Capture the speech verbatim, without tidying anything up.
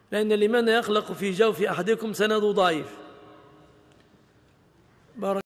لأن الإيمان يخلق في جوف أحدكم سند ضعيف. بارك